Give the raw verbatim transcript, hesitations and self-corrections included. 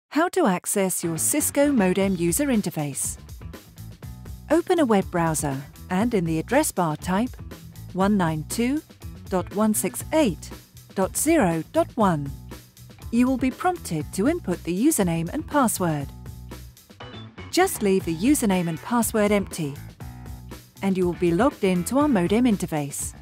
How to access your Cisco modem user interface. Open a web browser and in the address bar type one ninety-two dot one sixty-eight dot zero dot one. You will be prompted to input the username and password. Just leave the username and password empty, and you will be logged in to our modem interface.